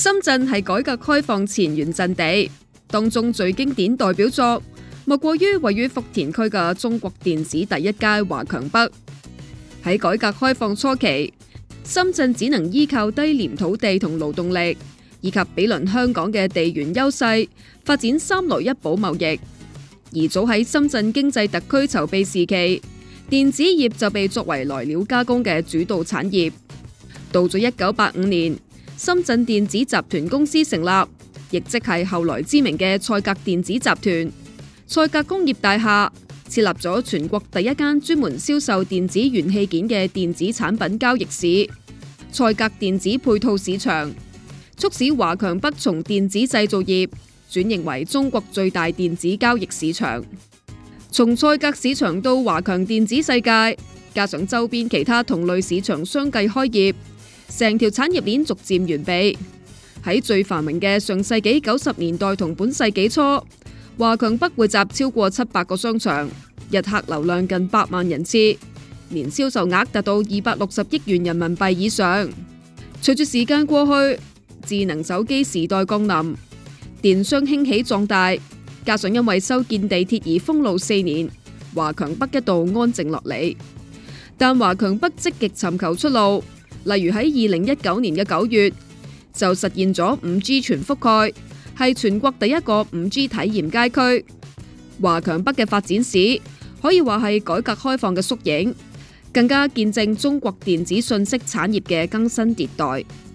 深圳係改革開放前原陣地，當中最經典代表作莫過於位於福田區嘅中國電子第一街華強北。喺改革開放初期，深圳只能依靠低廉土地同勞動力，以及毗鄰香港嘅地緣優勢，發展三來一補貿易。而早喺深圳經濟特區籌備時期，電子業就被作為來料加工嘅主導產業。到咗1985年，深圳電子集團公司成立，亦即係後來知名嘅賽格電子集團。賽格工業大廈設立咗全國第一間專門銷售電子元器件嘅電子產品交易市——賽格電子配套市場，促使華強北從電子製造業轉型為中國最大電子交易市場。從賽格市場到華強電子世界，加上周邊其他同類市場相繼開業，成條產業鏈逐漸完備。喺最繁榮嘅上世紀90年代同本世紀初，華強北匯集超過700個商場，日客流量近8萬人次，年銷售額達到260億元人民幣以上。隨住時間過去，智能手機時代降臨，電商興起壯大，加上因為修建地鐵而封路4年，華強北一度安靜落嚟。但華強北積極尋求出路，例如喺2019年嘅9月就實現咗5G 全覆蓋，係全國第一個5G 體驗街區。華強北嘅發展史可以話係改革開放嘅縮影，更加見證中國電子信息產業嘅更新迭代。